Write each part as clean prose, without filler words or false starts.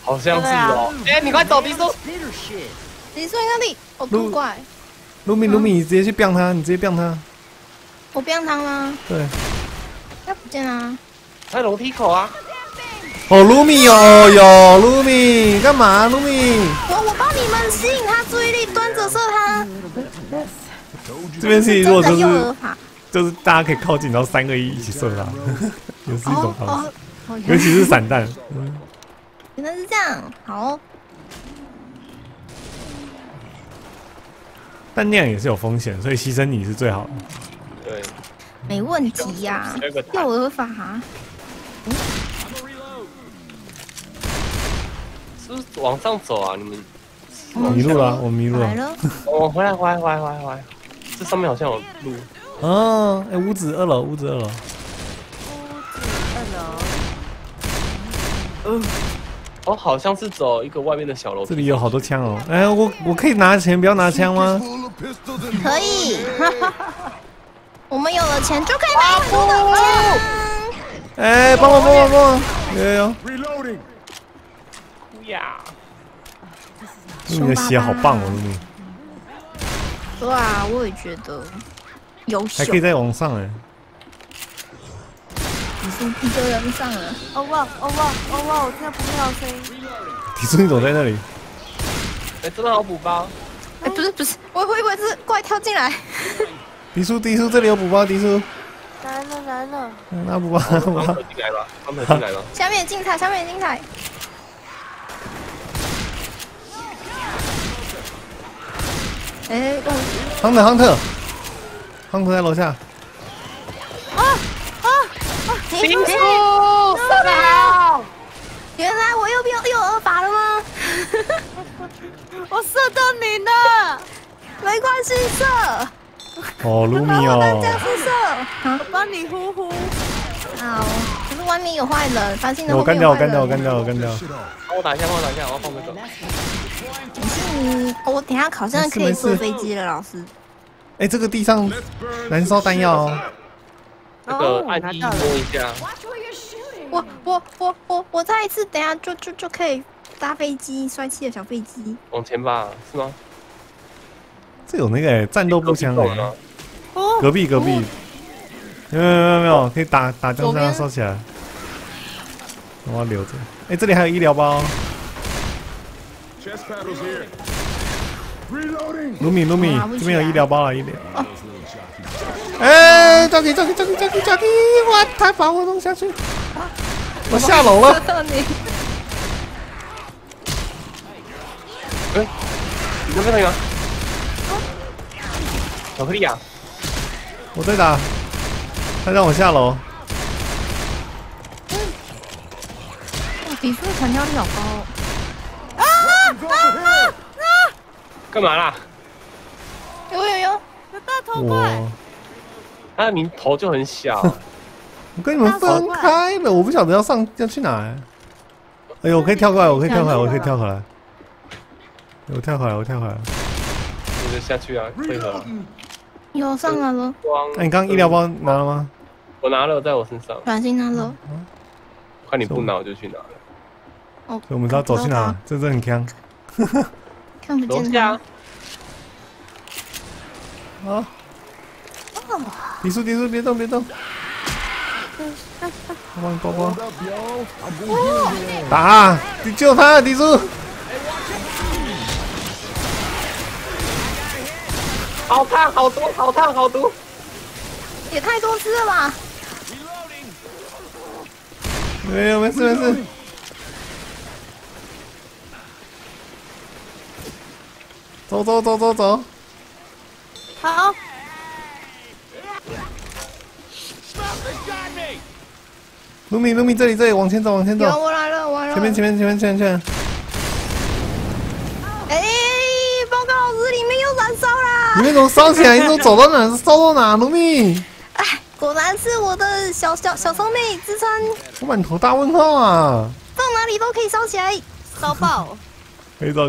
好像是哦。哎，你快走，迪叔！ 迪叔那里，我不怪。 卢米，你直接去变他，你直接变他。 我变他吗？ 对。 他不见啊。 在楼梯口啊。 哦，卢米哦哟，卢米干嘛？卢米。 我帮你们吸引他注意力，端着射他。 这边是如果就是大家可以靠近，然后3个一起射他，也是一种方式。尤其是散弹。 原来是这样，好。 但那样也是有风险，所以牺牲你是最好的。 对， 没问题呀。诱饵法。 是不是往上走啊？你们迷路了，我迷路了。 我回来。这上面好像有路。 哦，哎，屋子2楼。 哦，好像是走一个外面的小楼。 这里有好多枪哦。哎，我可以拿钱，不要拿枪吗？ 可以。我们有了钱就可以买很多的枪。 哎，帮我！有。 呀！ 你的血好棒哦，露米。 对啊，我也觉得优秀。 还可以再往上哎。 你是一个人上了。 哦哇！我听到不妙声音。 迪叔，你怎么在那里？ 哎，真的好补包。 哎，不是，我以为是怪跳进来。 迪叔，这里有补包，迪叔。 来了。 拿补包。 他们进来了。 下面精彩。哎，亨特在楼下。 迪叔，射得好！ 原来我又变诱饵法了吗？ 我射到你了， 没关系，射。 哦，卢米哦。 这样是射。 我帮你呼。 好，可是外面有坏人，发现我干掉。 帮我打一下，我要放这个。 我等下好像可以坐飞机了，老师。 哎，这个地上燃烧弹药哦。 这个按一摸一下。 我再一次，等下就可以搭飞机，帅气的小飞机。 往前吧，是吗？ 这有那个战斗步枪哎。隔壁。没有，可以打枪这样烧起来。我要留着。哎，这里还有医疗包。卢米，这边有医疗包了，医疗。哎，抓紧！哇，他把我弄下去，我下楼了。 哎，你那边有吗？巧克力啊！ 我在打，他让我下楼。 迪叔的弹跳力好高。 干嘛啦？ 有大头怪。 他的名头就很小。 我跟你们分开了，我不晓得要去哪。哎呦，我可以跳过来。我跳回来。我就下去啊，配合。 有上来了。 那你刚医疗包拿了吗？ 我拿了，在我身上。 软心拿了。 看你不拿，我就去拿了。 哦。 所以我们知道走去哪，这很强。 看不见他。 好。迪叔，别动！我帮你包包。打！你救他，迪叔。 好烫，好毒！ 也太多次了吧？ 没有，没事。走。 好。 卢米，这里，往前走。 有，我来了。 前面。 哎，报告老师，里面又燃烧啦！ 里面怎么烧起来？你都走到哪？烧到哪？卢米。 哎，果然是我的小聪明支撑。 我满头大问号啊！ 放哪里都可以烧起来，烧爆。 可以走。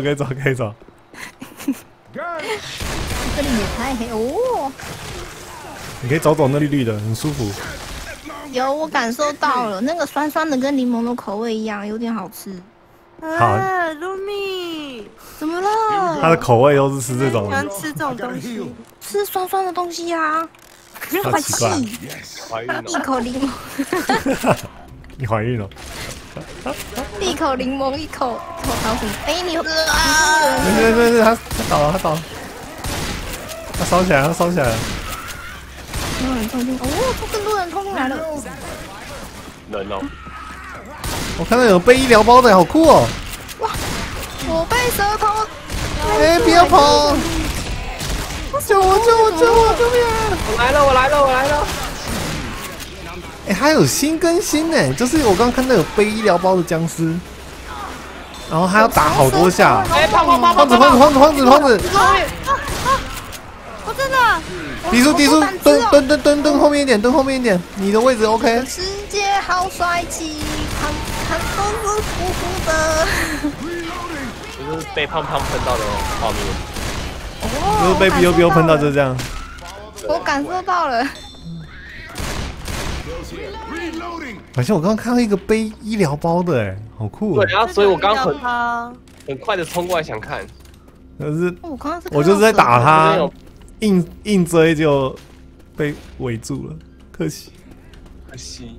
这里也太黑哦。 你可以走那绿的，很舒服。 有，我感受到了，那个酸酸的跟柠檬的口味一样，有点好吃。 啊，露米， 怎么他的了？ 口味都是吃这种喜，欢吃这种东西。 吃酸酸的东西呀， 好坏奇怪。 气， 怀孕了一口柠檬， 你怀孕了？ 一口柠檬，一口糖水。哎，你没事没事，他倒了，他倒了，他烧起来，他烧起来了。 有人冲进，哦，更多人冲进来了。 人哦， 我看到有背医疗包的，好酷哦！ 我被蛇头， 哎，不要跑！救我救我救我救命！ 我来了我来了我来了！ 哎，还有新更新呢，就是我刚刚看到有背医疗包的僵尸，然后还要打好多下。 哎，胖胖胖胖子胖子胖子胖子胖子， 我真的， 迪叔迪叔，蹲后面一点，蹲后面一点，你的位置 OK。 世界好帅气，看看都是糊糊的。 就是被胖胖喷到的画面。 就是被 biu 喷到就这样。 我感受到了。 而且我刚刚看到一个背医疗包的，哎，好酷哦！ 对啊，所以我刚刚他很快的冲过来想看。 可是我刚刚是我就是在打没他有， 硬追就被围住了，可惜。 可惜。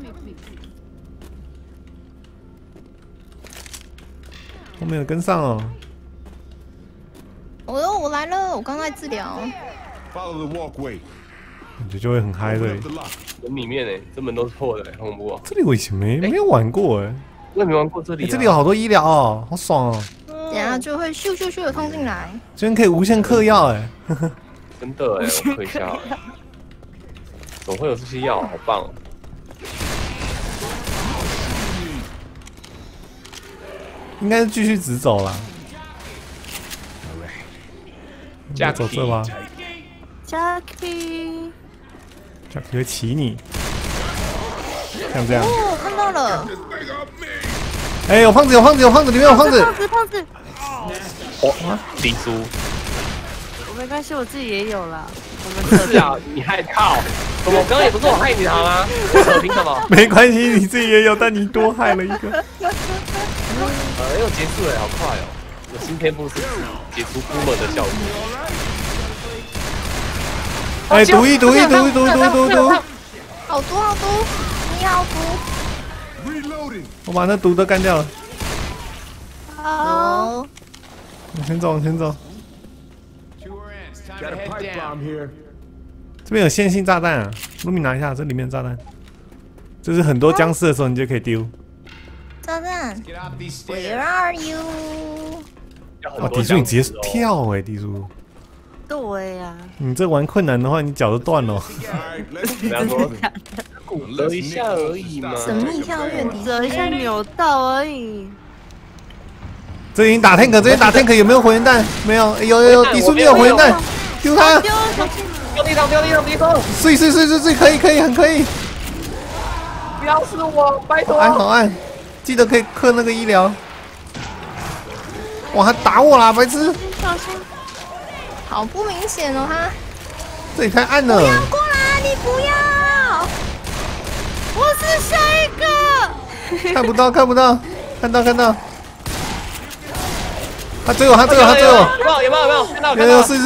我没有跟上哦。 我来了，我刚在治疗。 Follow the walkway. 感觉就会很嗨的 Open。up the lock. 门里面哎，这门都是破的，很恐怖哦。 这里我以前没有玩过哎， 我也没玩过这里啊。 这里有好多医疗哦，好爽哦！ 等下就会咻咻咻的冲进来。 这边可以无限嗑药哎， 真的哎，我嗑一下。怎么会有这些药？好棒哦！ 应该是继续直走啦。 加走这吧 Jackie， ，Jackie 会骑你，像这样。 哦，看到了， 哎，有胖子，有胖子，有胖子，里面有胖子。 胖子， 哦，迪叔， 我没关系，我自己也有啦。我们是啊，你害靠，怎么我刚刚也不是我害你的好吗？我凭什么？ 没关系，你自己也有，但你多害了一个。 又结束了，好快哦！我新天赋是解除估门的效果。 哎，毒一毒！ 好多好多，你好毒。 Reloading. 我把那毒都干掉了。 哦， 我先走，先走。 Got a pipe bomb here. 这边有线性炸弹啊，卢米拿一下，这里面炸弹，就是很多僵尸的时候你就可以丢。 炸弹 Get up these ，Where stairs. are you？ 哇，迪叔你直接跳哎，迪叔， 对呀， 你这玩困难的话，你脚都断了。 All right, let's 不要 keep 说 moving. 骨折一下而已嘛。 神秘跳跃敌折一下扭到而已。 这边打 tank， 这边打 tank 有没有火焰弹？没有，哎有，迪叔没有火焰弹，丢他！ 丢掉地上，地上！ 碎，可以，很可以。 不要是我，拜托！ 好按，记得可以克那个医疗。哇，他打我啦，白痴！ 小心！ 好不明显哦，他。 这也太暗了。 不要过来，你不要！ 我是下一个。 看不到，看到。他追我！ 有没有？看到有，碎！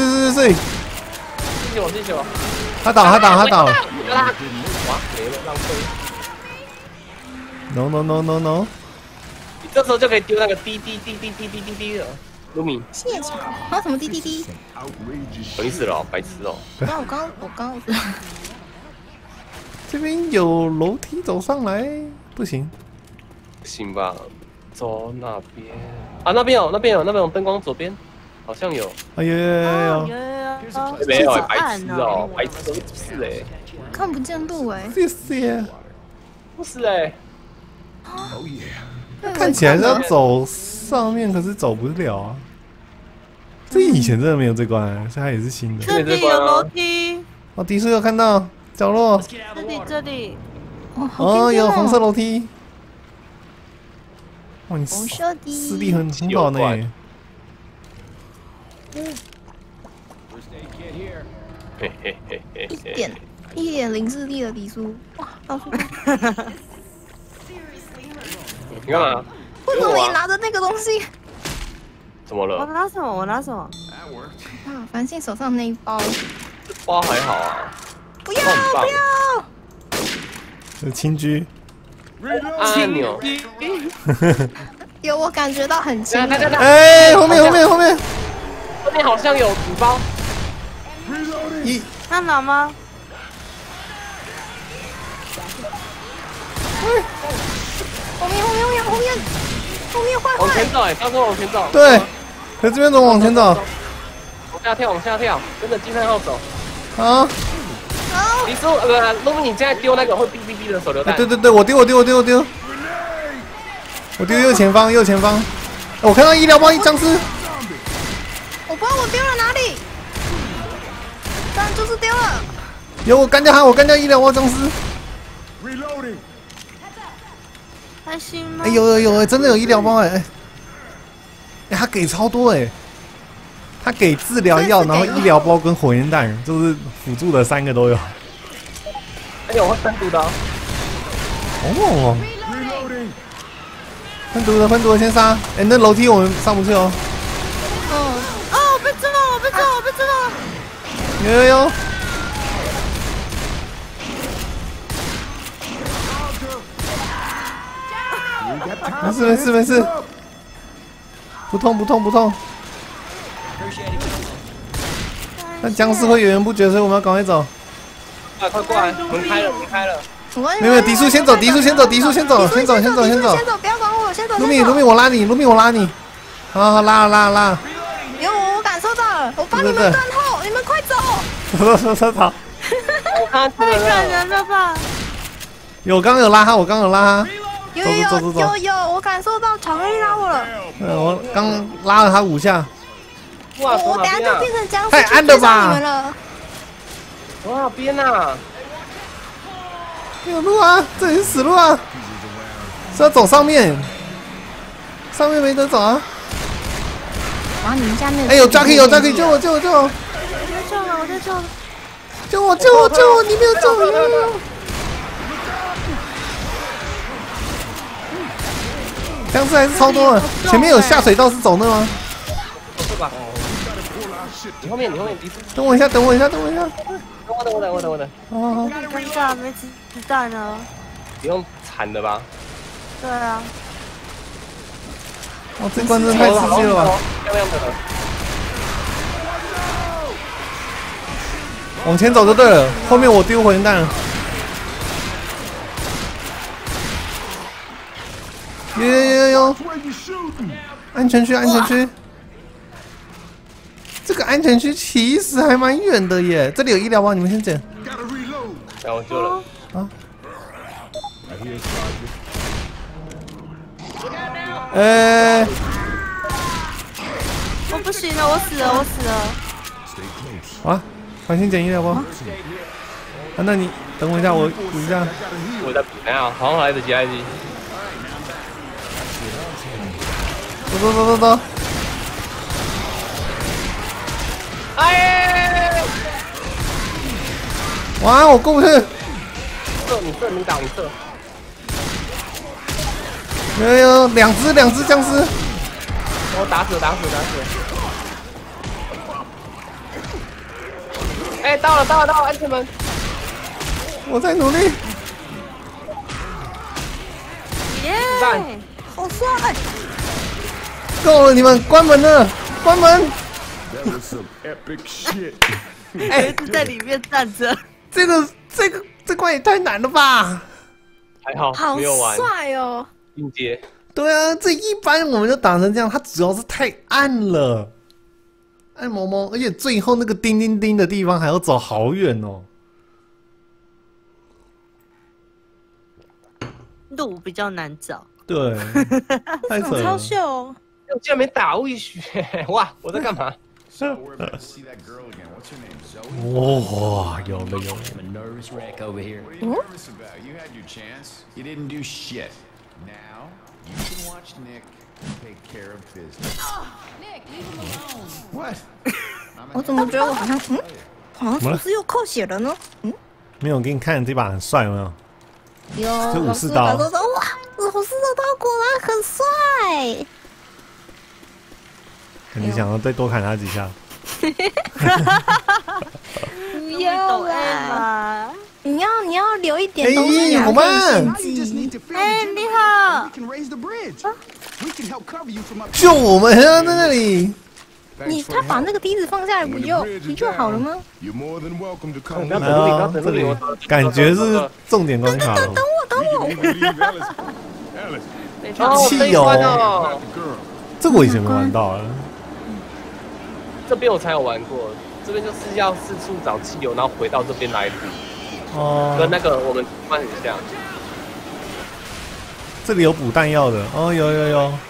谢谢我。 他倒了。 哇，没了，浪费。 No！ 你这时候就可以丢那个滴了，卢米， 谢桥，还有什么滴滴滴？ outrageous 你死了，白痴哦！ 我刚这边有楼梯走上来，不行。 行吧，走那边啊，那边有灯光，左边好像有， 哎呦， 没有，白痴哦，白痴都不是哎， 看不见路哎， 谢谢。 不是哎， Oh yeah. 看起来是要走上面，可是走不了啊。这以前真的没有这关，所以它也是新的。 这里有楼梯， 哦，迪叔有看到角落。 这里。 哦，有红色楼梯。哇，你红色的视力很好呢。 嘿嘿嘿嘿， 一点零视力的迪叔，哇，到处你干嘛？ 为什么你拿着那个东西？ 怎么了？ 我拿什么？我拿什么？ That worked. 啊，繁星手上那一包， 这包还好啊。 不要很棒不要！ 有轻居， 按钮。 有我感觉到很轻。 哎，后面后面好像有纸包。 一那拿吗？ 后面坏坏！ 往前走，哎，刚说往前走。 对，可这边怎么往前走？ 往下跳，跟着金三号走。 啊！ 你说如果你现在丢那个会哔哔哔的手榴弹。 对，我丢。我丢右前方。我看到医疗包僵尸。 我不知道我丢了哪里，当然就是丢了。 有我干掉医疗包僵尸。 Reloading. 开心吗？ 哎，有，真的有医疗包哎！他给超多哎，他给治疗药，然后医疗包跟火焰弹，就是辅助的3个都有。 而且我会单独的。 哦， Reloading. 分毒的先杀。哎，那楼梯我们上不去哦。 我被知道了！ 有。没事，不痛。但僵尸会源源不绝，所以我们要赶快走。 快过来，门开了。 没有，迪叔先走，先走， 不要管我，先走。 卢米，我拉你。好，拉。 有我感受到了，我帮你们断后，你们快走。 走。 我看太感人了吧！ 我刚刚有拉他。 有，我感受到巧克力拉我了。 我刚拉了他5下。 哇， 我等下就变成僵尸， 太暗了吧！ 你们了。 从哪边啊？ 没有路啊，这里是死路啊！是要走上面没得走啊！ 哇，你们家那…… 哎，有 Jackie，救我！ 我在救了！ 救我！你没有救我！僵尸还是超多的，前面有下水道是走那吗？ 是吧？你后面， 等我一下。 等我。 哦， 尴尬，没子弹了。 不用惨的吧？ 对啊。 这关真的太刺激了吧！ 漂亮的。 往前走就对了，后面我丢火焰弹了。有，安全区。这个安全区其实还蛮远的耶，这里有医疗包，你们先捡。 让我救了。 我不行了，我死了。 啊，繁星捡医疗包。那你等我一下，我补一下。 我在补，哎呀，好像来得及。 走。 哎！ 哇，我过不去。 你射。 有两只僵尸。 我打死。哎，到了，安全门。 我在努力。 耶！ 好帅！ 够了，你们关门了，关门。 That was some epic shit. 一直在里面站着。 这关也太难了吧？ 还好， 好没有玩。 帅哦！ 进阶。 对啊，这一般我们就打成这样，它主要是太暗了，暗蒙蒙，而且最后那个叮叮叮的地方还要走好远哦。 路比较难找。 对，太扯了。 超秀哦！ 我竟然没打过一血，哇！我在干嘛？ So we're about to see that girl again. What's her name? Zoe? 哇，有了。 I'm a nervous wreck over here. What are you nervous about? You had your chance. You didn't do shit. Now you can watch Nick take care of business. Nick, leave him alone. What? 我怎么觉得我好像是不是又扣血了呢？ 没有，我给你看这把很帅，有没有？ 有。 这武士刀哇！ 走私的他果然很帅。 你想要再多砍他几下？ 不要啦！你要留一点东西好慢！ 哎，你好， 救我们啊，在那里！ 他把那个梯子放下来不就好了吗？ 不要等路，不要等这里路， 感觉是重点关卡了。 等我！ 汽油，这个我以前没玩到啊。 这边我才有玩过，这边就是要四处找汽油，然后回到这边来补。 哦， 跟那个我们很像。 这里有补弹药的哦，有。